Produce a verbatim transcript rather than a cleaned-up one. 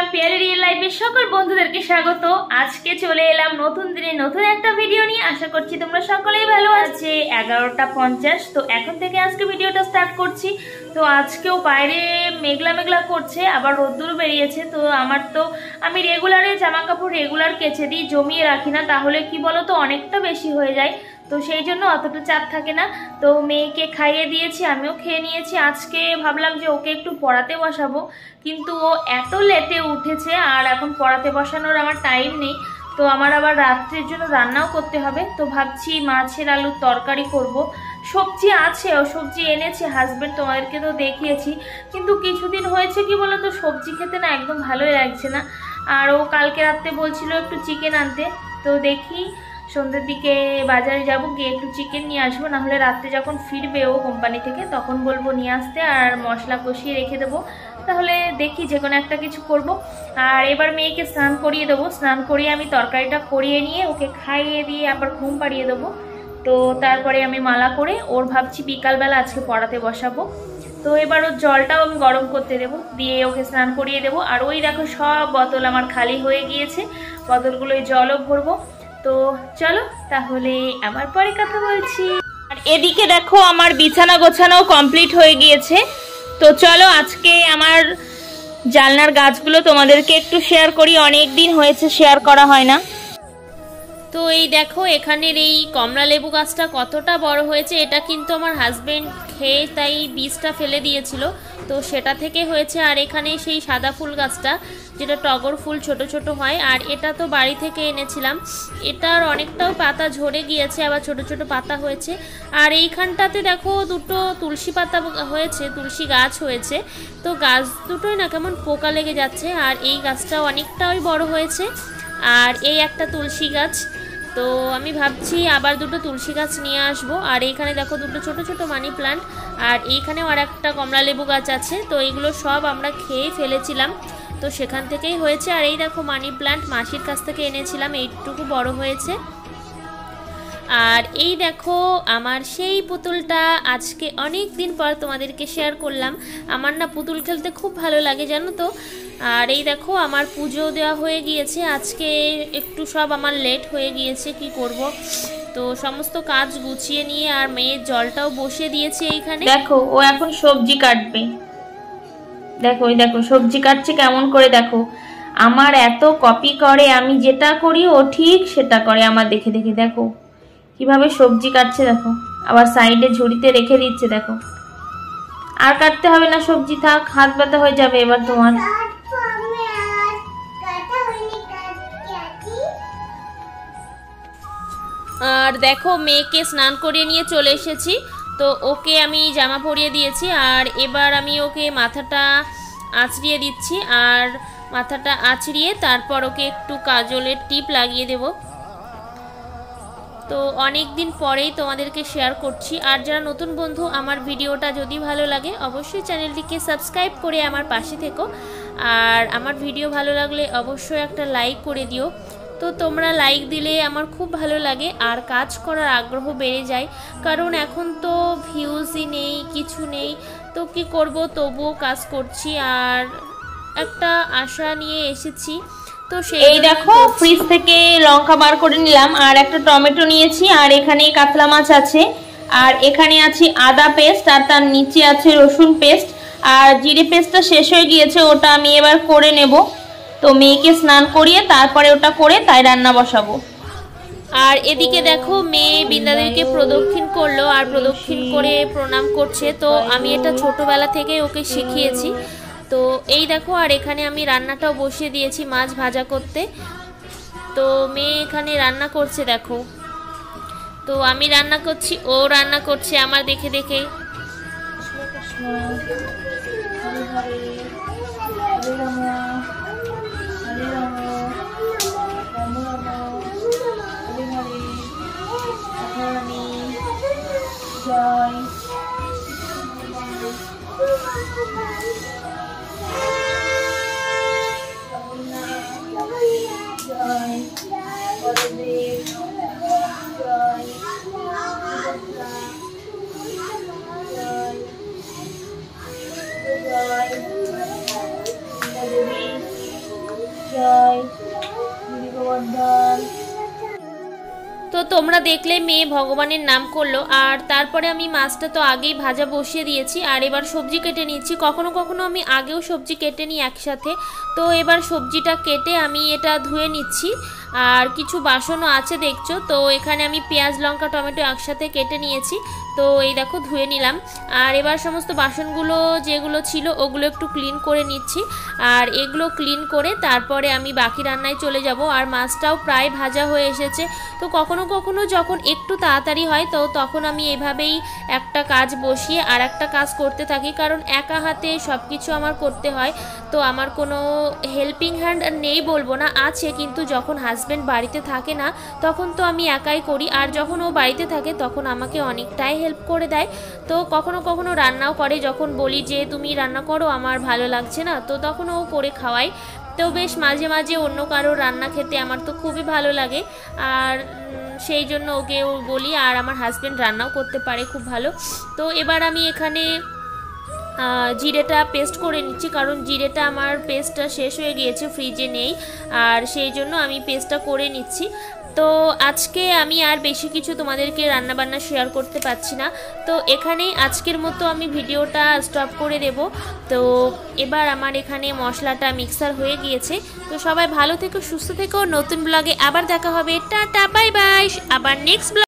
আমার পিয়ালি রিয়েল লাইফের সকল বন্ধুদেরকে স্বাগত। আজকে চলে এলাম নতুন দিনে নতুন একটা ভিডিও নিয়ে। আশা করছি তোমরা সকলেই ভালো আছো। এগারোটা পঞ্চাশ, তো এখন থেকে আজকে ভিডিওটা স্টার্ট করছি। তো আজকেও বাইরে মেঘলা মেঘলা করছে, আবার রোদ্দুর বেরিয়েছে। তো আমার তো আমি রেগুলারে জামা কাপড় রেগুলার কেচে দিই, জমিয়ে রাখি না, তাহলে কি বলো তো অনেকটা বেশি হয়ে যায়, তো সেই জন্য অতটা চাপ থাকে না। তো মেয়েকে খাইয়ে দিয়েছি, আমিও খেয়ে নিয়েছি। আজকে ভাবলাম যে ওকে একটু পড়াতে বসাবো, কিন্তু ও এত লেটে উঠেছে আর এখন পড়াতে বসানোর আমার টাইম নেই। তো আমার আবার রাত্রের জন্য রান্নাও করতে হবে। তো ভাবছি মাছের আলুর তরকারি করব। সবজি আছে, ও সবজি এনেছে হাজবেন্ড, তোমাদেরকে তো দেখিয়েছি। কিন্তু কিছুদিন হয়েছে কি বলো তো সবজি খেতে না একদম ভালোই লাগছে না। আর ও কালকে রাত্রে বলছিল একটু চিকেন আনতে, তো দেখি সন্ধ্যের দিকে বাজারে যাব, গিয়ে একটু চিকেন নিয়ে আসবো। নাহলে রাত্রে যখন ফিরবে ও কোম্পানি থেকে তখন বলবো নিয়ে আসতে, আর মশলা কষিয়ে রেখে দেবো। তাহলে দেখি যে কোনো একটা কিছু করব। আর এবার মেয়েকে স্নান করিয়ে দেবো, স্নান করিয়ে আমি তরকারিটা করিয়ে নিয়ে ওকে খাইয়ে দিয়ে আবার ঘুম পাড়িয়ে দেবো। তো তারপরে আমি মালা করে ওর ভাবছি বিকালবেলা আজকে পড়াতে বসাবো। তো এবার ওর জলটাও আমি গরম করতে দেবো, দিয়ে ওকে স্নান করিয়ে দেবো। আর ওই দেখো সব বোতল আমার খালি হয়ে গিয়েছে, বোতলগুলোয় জলও ভরবো। তো চলো তাহলে আবার পরে কথা বলছি। আর এদিকে দেখো আমার বিছানা গোছানো কমপ্লিট হয়ে গিয়েছে। তো চলো আজকে আমার জানলার গাছগুলো তোমাদেরকে একটু শেয়ার করি, অনেক দিন হয়েছে শেয়ার করা হয় না। তো এই দেখো এখানের এই কমলা লেবু গাছটা কতটা বড় হয়েছে। এটা কিন্তু আমার হাজবেন্ড খেয়ে তাই বীজটা ফেলে দিয়েছিল, তো সেটা থেকে হয়েছে। আর এখানে সেই সাদা ফুল গাছটা, যেটা টগর ফুল ছোট ছোট হয়, আর এটা তো বাড়ি থেকে এনেছিলাম। এটার অনেকটাও পাতা ঝরে গিয়েছে, আবার ছোট ছোট পাতা হয়েছে। আর এইখানটাতে দেখো দুটো তুলসী পাতা হয়েছে, তুলসী গাছ হয়েছে। তো গাছ দুটোই না কেমন পোকা লেগে যাচ্ছে। আর এই গাছটাও অনেকটাই বড় হয়েছে। আর এই একটা তুলসী গাছ, তো আমি ভাবছি আবার দুটো তুলসী গাছ নিয়ে আসবো। আর এইখানে দেখো দুটো ছোট ছোট মানি প্লান্ট, আর এইখানেও আর একটা কমলা লেবু গাছ আছে। তো এইগুলো সব আমরা খেয়ে ফেলেছিলাম, তো সেখান থেকেই হয়েছে। আর এই দেখো মানি প্লান্ট মাসির কাছ থেকে এনেছিলাম, এইটুকু বড় হয়েছে। আর এই দেখো আমার সেই পুতুলটা, আজকে অনেক দিন পর তোমাদেরকে শেয়ার করলাম। আমার না পুতুল খেলতে খুব ভালো লাগে জানো তো। আর এই দেখো আমার পুজো দেওয়া হয়ে গিয়েছে, আজকে একটু সব আমার লেট হয়ে গিয়েছে, কি করব। তো সমস্ত কাজ গুছিয়ে নিয়ে আর মেয়ের জলটাও বসিয়ে দিয়েছি এইখানে। দেখো ও এখন সবজি কাটবে, দেখো ওই দেখো সবজি কাটছে কেমন করে। দেখো আমার এত কপি করে, আমি যেটা করি ও ঠিক সেটা করে আমার দেখে দেখে। দেখো কিভাবে সবজি কাটছে, দেখো আবার সাইডে ঝুড়িতে রেখে দিচ্ছে। দেখো আর কাটতে হবে না সবজি, থাক, হাত ব্যথা হয়ে যাবে এবার তোমার। আর দেখো মেয়েকে স্নান করিয়ে নিয়ে চলে এসেছি। তো ওকে আমি জামা পরিয়ে দিয়েছি, আর এবার আমি ওকে মাথাটা আঁচড়িয়ে দিচ্ছি। আর মাথাটা আঁচড়িয়ে তারপর ওকে একটু কাজলের টিপ লাগিয়ে দেব। তো অনেক দিন পরেই তোমাদেরকে শেয়ার করছি। আর যারা নতুন বন্ধু, আমার ভিডিওটা যদি ভালো লাগে অবশ্যই চ্যানেলটিকে সাবস্ক্রাইব করে আমার পাশে থেকো। আর আমার ভিডিও ভালো লাগলে অবশ্যই একটা লাইক করে দিও। তো তোমরা লাইক দিলে আমার খুব ভালো লাগে, আর কাজ করার আগ্রহ বেড়ে যায়। কারণ এখন তো ভিউজই নেই, কিছু নেই, তো কি করব, তবুও কাজ করছি আর একটা আশা নিয়ে এসেছি। তো সেই দেখো ফ্রিজ থেকে লঙ্কা বার করে নিলাম, আর একটা টমেটো নিয়েছি, আর এখানে কাতলা মাছ আছে, আর এখানে আছে আদা পেস্ট, আর তার নিচে আছে রসুন পেস্ট। আর জিরে পেস্টটা শেষ হয়ে গিয়েছে, ওটা আমি এবার করে নেব। তো মেয়েকে স্নান করিয়ে তারপরে ওটা করে তাই রান্না বসাবো। আর এদিকে দেখো মেয়ে বৃন্দাদেবীকে প্রদক্ষিণ করলো, আর প্রদক্ষিণ করে প্রণাম করছে। তো আমি এটা ছোটবেলা থেকে ওকে শিখিয়েছি। তো এই দেখো, আর এখানে আমি রান্নাটাও বসিয়ে দিয়েছি মাছ ভাজা করতে। তো মেয়ে এখানে রান্না করছে দেখো। তো আমি রান্না করছি, ও রান্না করছে আমার দেখে দেখে। জয় তোমরা দেখলে মেয়ে ভগবানের নাম করলো। আর তারপরে আমি মাছটা তো আগেই ভাজা বসিয়ে দিয়েছি, আর এবার সবজি কেটে নিচ্ছি। কখনো কখনো আমি আগেও সবজি কেটে নিই একসাথে। তো এবার সবজিটা কেটে আমি এটা ধুয়ে নিচ্ছি। আর কিছু বাসনও আছে দেখছো, তো এখানে আমি পেঁয়াজ লঙ্কা টমেটো একসাথে কেটে নিয়েছি। তো এই দেখো ধুয়ে নিলাম। আর এবার সমস্ত বাসনগুলো যেগুলো ছিল ওগুলো একটু ক্লিন করে নিচ্ছি। আর এগুলো ক্লিন করে তারপরে আমি বাকি রান্নায় চলে যাব। আর মাছটাও প্রায় ভাজা হয়ে এসেছে। তো কখনো কখনো যখন একটু তাড়াতাড়ি হয় তো তখন আমি এভাবেই একটা কাজ বসিয়ে আর একটা কাজ করতে থাকি, কারণ একা হাতে সব কিছু আমার করতে হয়। তো আমার কোনো হেল্পিং হ্যান্ড নেই বলবো না, আছে, কিন্তু যখন হাজব্যান্ড বাড়িতে থাকে না তখন তো আমি একাই করি। আর যখন ও বাড়িতে থাকে তখন আমাকে অনেকটাই হেল্প করে দেয়। তো কখনো কখনো রান্নাও করে, যখন বলি যে তুমি রান্না করো আমার ভালো লাগছে না, তো তখন ও করে খাওয়ায়। তো বেশ মাঝে মাঝে অন্য কারো রান্না খেতে আমার তো খুবই ভালো লাগে, আর সেই জন্য ওকেও বলি। আর আমার হাজব্যান্ড রান্নাও করতে পারে খুব ভালো। তো এবার আমি এখানে জিরেটা পেস্ট করে নিচ্ছি, কারণ জিরেটা আমার পেস্টটা শেষ হয়ে গিয়েছে, ফ্রিজে নেই, আর সেই জন্য আমি পেস্টটা করে নিচ্ছি। তো আজকে আমি আর বেশি কিছু তোমাদেরকে রান্নাবান্না শেয়ার করতে পারছি না, তো এখানেই আজকের মতো আমি ভিডিওটা স্টপ করে দেব। তো এবার আমার এখানে মশলাটা মিক্সার হয়ে গিয়েছে। তো সবাই ভালো থেকো, সুস্থ থেকো, নতুন ব্লগে আবার দেখা হবে। টাটা, বাই বাই, আবার নেক্সট ব্লগ।